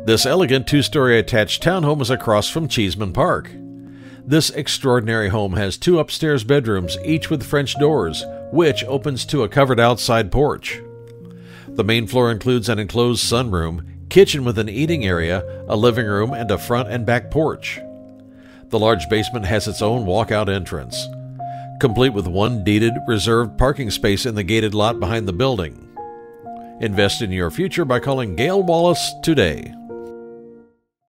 This elegant two-story attached townhome is across from Cheesman Park. This extraordinary home has 2 upstairs bedrooms, each with French doors, which opens to a covered outside porch. The main floor includes an enclosed sunroom, kitchen with an eating area, a living room, and a front and back porch. The large basement has its own walkout entrance, complete with 1 deeded, reserved parking space in the gated lot behind the building. Invest in your future by calling Gail Wallace today.